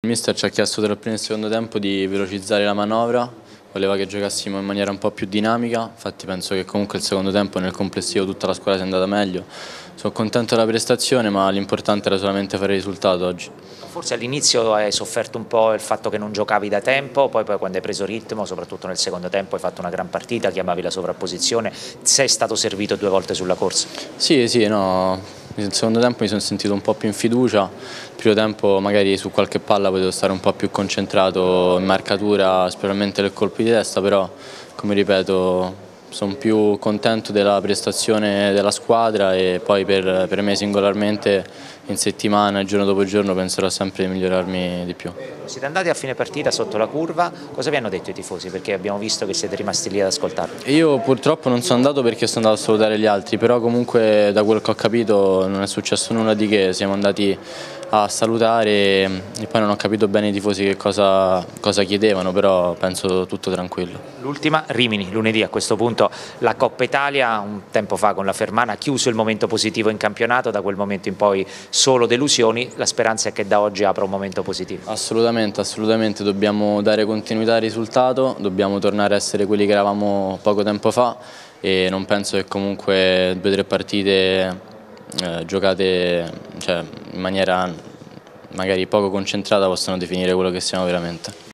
mister ci ha chiesto tra il primo e il secondo tempo di velocizzare la manovra, voleva che giocassimo in maniera un po' più dinamica, infatti penso che comunque il secondo tempo nel complessivo tutta la squadra sia andata meglio. Sono contento della prestazione, ma l'importante era solamente fare il risultato oggi. Forse all'inizio hai sofferto un po' il fatto che non giocavi da tempo, poi quando hai preso ritmo, soprattutto nel secondo tempo, hai fatto una gran partita, chiamavi la sovrapposizione, sei stato servito 2 volte sulla corsa? Sì, no, nel secondo tempo mi sono sentito un po' più in fiducia, il primo tempo magari su qualche palla potevo stare un po' più concentrato in marcatura, specialmente nel colpo di testa, però come ripeto sono più contento della prestazione della squadra e poi per me singolarmente in settimana, giorno dopo giorno, penserò sempre di migliorarmi di più. Siete andati a fine partita sotto la curva, cosa vi hanno detto i tifosi? Perché abbiamo visto che siete rimasti lì ad ascoltarli. Io purtroppo non sono andato perché sono andato a salutare gli altri, però comunque da quel che ho capito non è successo nulla di che, siamo andati a salutare e poi non ho capito bene i tifosi che cosa chiedevano, però penso tutto tranquillo. L'ultima, Rimini, lunedì a questo punto la Coppa Italia, un tempo fa con la Fermana ha chiuso il momento positivo in campionato, da quel momento in poi solo delusioni, la speranza è che da oggi apra un momento positivo. Assolutamente, dobbiamo dare continuità al risultato, dobbiamo tornare a essere quelli che eravamo poco tempo fa e non penso che comunque 2 o 3 partite giocate in maniera magari poco concentrata possano definire quello che siamo veramente.